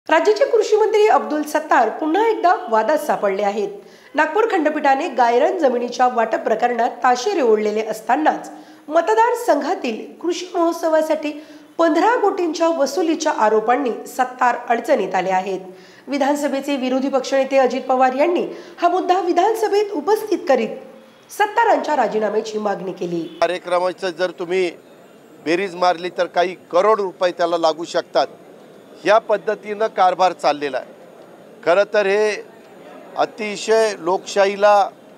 राज्याचे कृषी मंत्री अब्दुल सत्तार पुन्हा एकदा वादात सापडले आहेत। नागपूर खंडपीठाने गायरान जमिनीच्या वाटप प्रकरणात ताशेरे ओढलेले असतानाच मतदारसंघातील कृषी महोत्सवासाठी 15 कोटींच्या वसुलीच्या आरोपांनी सत्तार अडचणीत आले आहेत। विधानसभेचे विरोधी पक्षनेते अजित पवार यांनी हा मुद्दा विधानसभेत उपस्थित करीत सत्तारांच्या राजीनाम्याची मागणी केली। कार्यक्रमाचं जर तुम्ही बेरीज मारली तर काही करोड रुपये त्याला लागू शकतात। या पद्धतीने कारभार चाललेला आहे। खरं तर हे अतिशय लोकशाहीला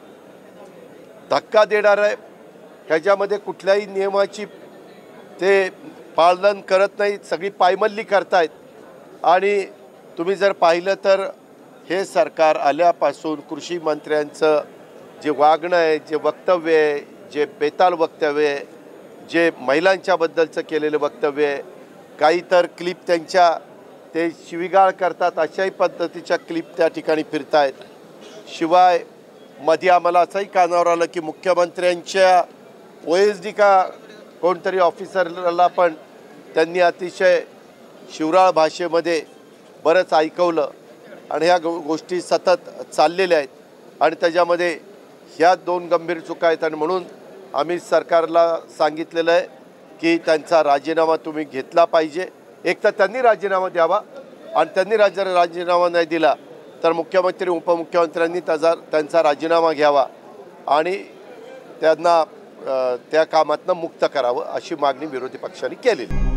धक्का देणार आहे। ह्याच्यामध्ये कुठल्याही नियमाची ते पालन करत नाही, सगळी पायमल्ली करतायत। आणि तुम्ही जर पाहिलं तर हे सरकार आल्यापासून कृषी मंत्र्यांचं जे वागणं आहे, जे वक्तव्य आहे, जे बेताल वक्तव्य आहे, जे महिलांच्या बद्दलचं केलेलं वक्तव्य आहे, काही तर क्लिप त्यांच्या ते शिवीगाळ करतात अशाही पद्धतीच्या क्लिप त्या ठिकाणी फिरतायत। शिवाय मध्ये आम्हाला असंही कानावर आलं की मुख्यमंत्र्यांच्या OSD का कोणतरी ऑफिसरला पण त्यांनी अतिशय शिवराळ भाषेमध्ये बरंच ऐकवलं आणि ह्या गोष्टी सतत चाललेल्या आहेत। आणि त्याच्यामध्ये ह्या 2 गंभीर चुका आहेत आणि म्हणून आम्ही सरकारला सांगितलेलं आहे की त्यांचा राजीनामा तुम्ही घेतला पाहिजे। एक तर त्यांनी राजीनामा द्यावा आणि त्यांनी राजीनामा नाही दिला तर मुख्यमंत्री उपमुख्यमंत्र्यांनी त्यांचा राजीनामा घ्यावा आणि त्यांना त्या कामातनं मुक्त करावं अशी मागणी विरोधी पक्षांनी केलेली।